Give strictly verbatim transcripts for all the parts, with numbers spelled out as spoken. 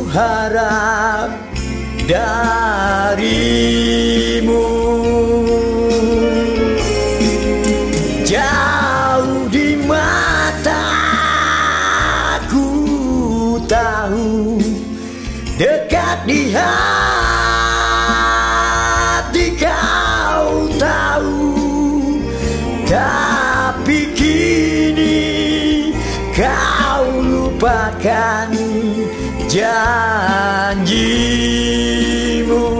harap darimu. Jauh di mata ku tahu, dekat di hati kau tahu. Tapi kini kau lupakan janjimu.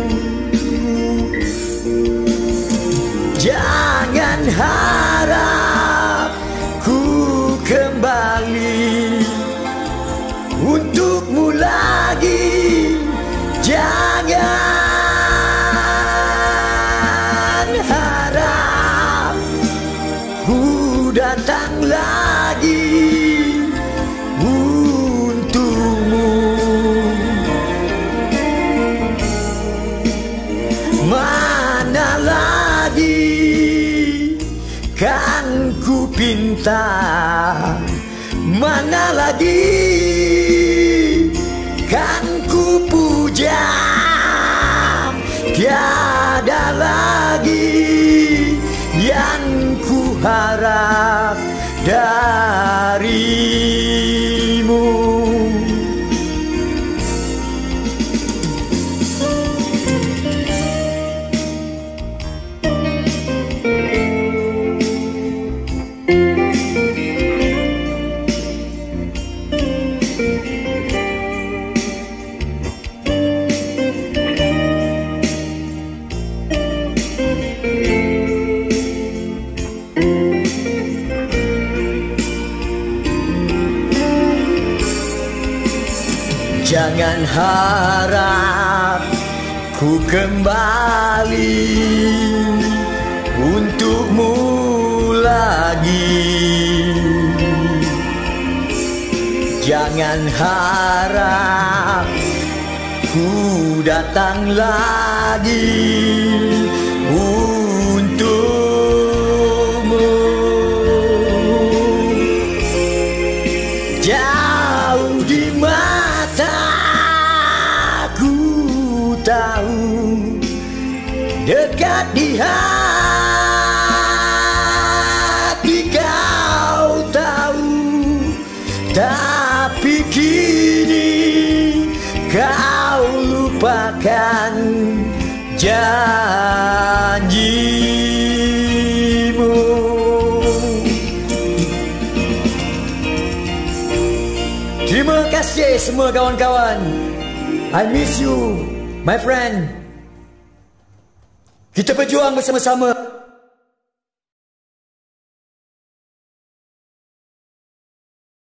Jangan harap ku kembali untukmu lagi. Jangan harap ku datang lagi untukmu. Mana lagi kan ku pinta, mana lagi kan ku puja. Tiada lagi yang ku harap darimu. Jangan harap ku kembali untukmu lagi. Jangan harap ku datang lagi untukmu. Jauh di mata ku tahu, dekat di hati kau tahu. Tapi kini kau lupakan janjimu. Terima kasih semua kawan-kawan. I miss you, my friend. Kita berjuang bersama-sama.